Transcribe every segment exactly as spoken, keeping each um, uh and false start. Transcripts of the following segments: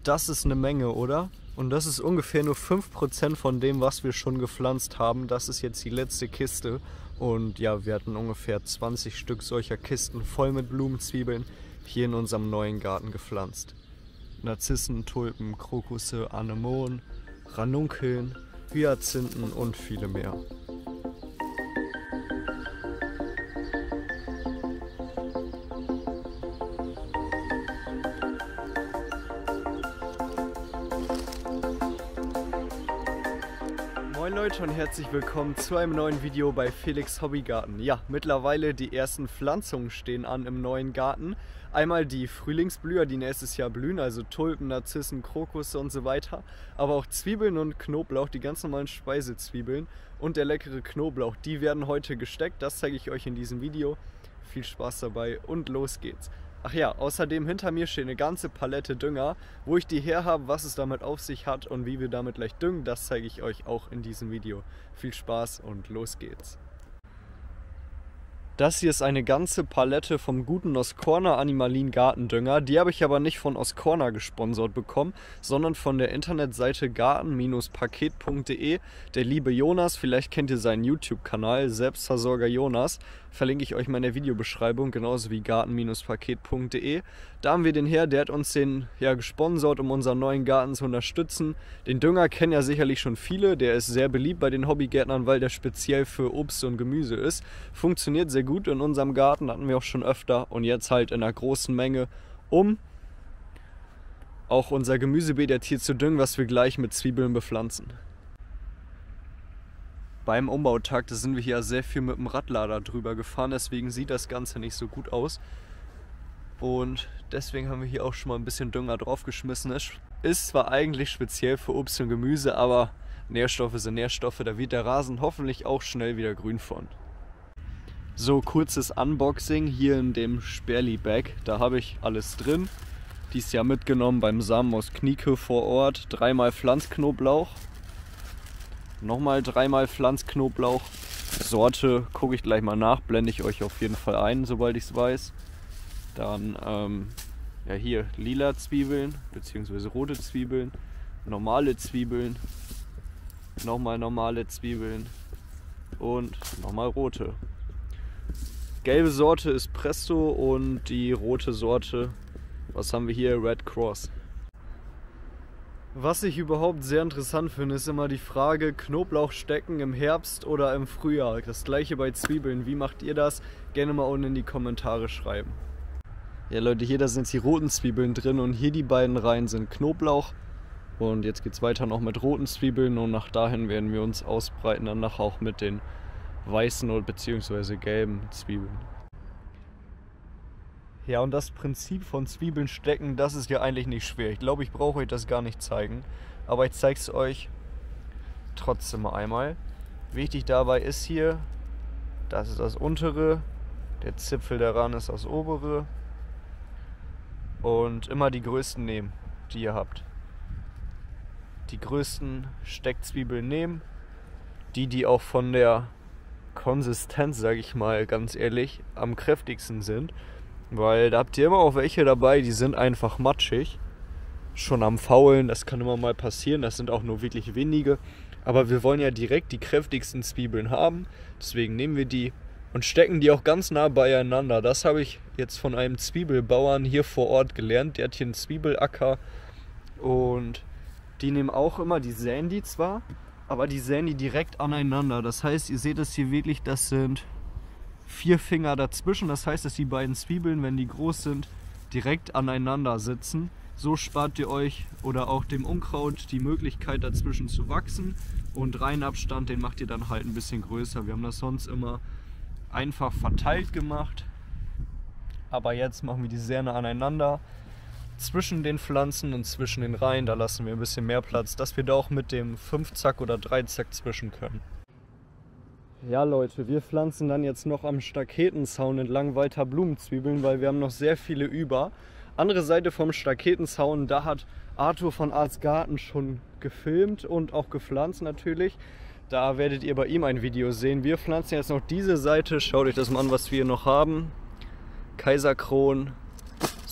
Das ist eine Menge, oder? Und das ist ungefähr nur fünf Prozent von dem, was wir schon gepflanzt haben. Das ist jetzt die letzte Kiste. Und ja, wir hatten ungefähr zwanzig Stück solcher Kisten voll mit Blumenzwiebeln hier in unserem neuen Garten gepflanzt. Narzissen, Tulpen, Krokusse, Anemonen, Ranunkeln, Hyazinthen und viele mehr. Moin Leute und herzlich willkommen zu einem neuen Video bei Felix Hobbygarten. Ja, mittlerweile die ersten Pflanzungen stehen an im neuen Garten. Einmal die Frühlingsblüher, die nächstes Jahr blühen, also Tulpen, Narzissen, Krokusse und so weiter. Aber auch Zwiebeln und Knoblauch, die ganz normalen Speisezwiebeln und der leckere Knoblauch, die werden heute gesteckt. Das zeige ich euch in diesem Video. Viel Spaß dabei und los geht's. Ach ja, außerdem hinter mir steht eine ganze Palette Dünger. Wo ich die her habe, was es damit auf sich hat und wie wir damit gleich düngen, das zeige ich euch auch in diesem Video. Viel Spaß und los geht's. Das hier ist eine ganze Palette vom guten Oscorna Animalin Gartendünger. Die habe ich aber nicht von Oscorna gesponsert bekommen, sondern von der Internetseite garten Paket punkt de. Der liebe Jonas, vielleicht kennt ihr seinen YouTube-Kanal, Selbstversorger Jonas, verlinke ich euch mal in der Videobeschreibung, genauso wie garten Paket punkt de. Da haben wir den her, der hat uns den ja gesponsert, um unseren neuen Garten zu unterstützen. Den Dünger kennen ja sicherlich schon viele, der ist sehr beliebt bei den Hobbygärtnern, weil der speziell für Obst und Gemüse ist. Funktioniert sehr gut in unserem Garten, hatten wir auch schon öfter und jetzt halt in einer großen Menge, um auch unser Gemüsebeet jetzt hier zu düngen, was wir gleich mit Zwiebeln bepflanzen. Beim Umbautag sind wir hier sehr viel mit dem Radlader drüber gefahren, deswegen sieht das Ganze nicht so gut aus. Und deswegen haben wir hier auch schon mal ein bisschen Dünger draufgeschmissen. Es ist zwar eigentlich speziell für Obst und Gemüse, aber Nährstoffe sind Nährstoffe, da wird der Rasen hoffentlich auch schnell wieder grün von. So, kurzes Unboxing hier in dem Sperli-Bag. Da habe ich alles drin. Dies Jahr mitgenommen beim Samen aus Knieke vor Ort. Dreimal Pflanzknoblauch. Nochmal dreimal Pflanzknoblauch. Sorte gucke ich gleich mal nach, blende ich euch auf jeden Fall ein, sobald ich es weiß. Dann ähm, ja hier lila Zwiebeln bzw. rote Zwiebeln, normale Zwiebeln, nochmal normale Zwiebeln und nochmal rote. Gelbe Sorte ist Presto und die rote Sorte, was haben wir hier? Red Cross. Was ich überhaupt sehr interessant finde, ist immer die Frage, Knoblauch stecken im Herbst oder im Frühjahr. Das gleiche bei Zwiebeln. Wie macht ihr das? Gerne mal unten in die Kommentare schreiben. Ja Leute, hier da sind die roten Zwiebeln drin und hier die beiden Reihen sind Knoblauch. Und jetzt geht es weiter noch mit roten Zwiebeln und nach dahin werden wir uns ausbreiten, danach auch mit den weißen oder bzw. gelben Zwiebeln. Ja, und das Prinzip von Zwiebeln stecken, das ist ja eigentlich nicht schwer. Ich glaube, ich brauche euch das gar nicht zeigen, aber ich zeige es euch trotzdem mal einmal. Wichtig dabei ist hier, das ist das untere, der Zipfel daran ist das obere und immer die größten nehmen, die ihr habt. Die größten Steckzwiebeln nehmen, die, die auch von der Konsistenz, sage ich mal ganz ehrlich, am kräftigsten sind. Weil da habt ihr immer auch welche dabei, die sind einfach matschig. Schon am Faulen, das kann immer mal passieren, das sind auch nur wirklich wenige. Aber wir wollen ja direkt die kräftigsten Zwiebeln haben, deswegen nehmen wir die und stecken die auch ganz nah beieinander. Das habe ich jetzt von einem Zwiebelbauern hier vor Ort gelernt, der hat hier einen Zwiebelacker und die nehmen auch immer, die säen die zwar, aber die säen die direkt aneinander. Das heißt, ihr seht es hier wirklich, das sind vier Finger dazwischen, das heißt, dass die beiden Zwiebeln, wenn die groß sind, direkt aneinander sitzen. So spart ihr euch oder auch dem Unkraut die Möglichkeit dazwischen zu wachsen und Reihenabstand, den macht ihr dann halt ein bisschen größer. Wir haben das sonst immer einfach verteilt gemacht, aber jetzt machen wir die sehr nah aneinander zwischen den Pflanzen und zwischen den Reihen, da lassen wir ein bisschen mehr Platz, dass wir da auch mit dem Fünfzack oder Dreizack zwischen können. Ja Leute, wir pflanzen dann jetzt noch am Staketenzaun entlang weiter Blumenzwiebeln, weil wir haben noch sehr viele über. Andere Seite vom Staketenzaun, da hat Arthur von Arts Garten schon gefilmt und auch gepflanzt natürlich. Da werdet ihr bei ihm ein Video sehen. Wir pflanzen jetzt noch diese Seite, schaut euch das mal an, was wir noch haben. Kaiserkron,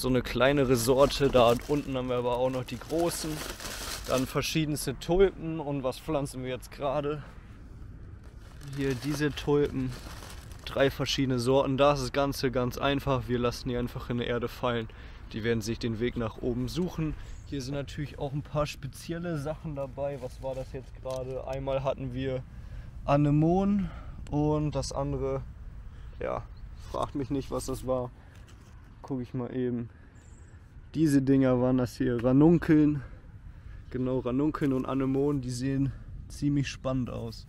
so eine kleinere Sorte. Da unten haben wir aber auch noch die großen. Dann verschiedenste Tulpen. Und was pflanzen wir jetzt gerade? Hier diese Tulpen. Drei verschiedene Sorten. Da ist das Ganze ganz einfach. Wir lassen die einfach in die Erde fallen. Die werden sich den Weg nach oben suchen. Hier sind natürlich auch ein paar spezielle Sachen dabei. Was war das jetzt gerade? Einmal hatten wir Anemon und das andere, ja, fragt mich nicht, was das war. Gucke ich mal eben. Diese Dinger waren das hier, Ranunkeln. Genau, Ranunkeln und Anemon, die sehen ziemlich spannend aus.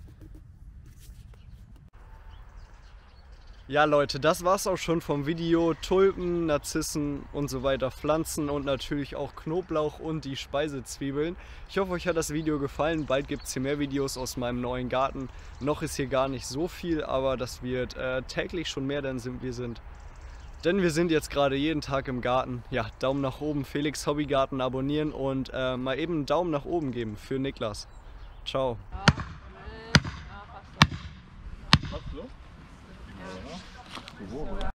Ja Leute, das war's auch schon vom Video. Tulpen, Narzissen und so weiter, Pflanzen und natürlich auch Knoblauch und die Speisezwiebeln. Ich hoffe, euch hat das Video gefallen. Bald gibt es hier mehr Videos aus meinem neuen Garten. Noch ist hier gar nicht so viel, aber das wird äh, täglich schon mehr, denn sind, wir sind. Denn wir sind jetzt gerade jeden Tag im Garten. Ja, Daumen nach oben, Felix Hobbygarten abonnieren und äh, mal eben einen Daumen nach oben geben für Niklas. Ciao. Hast du? Ja.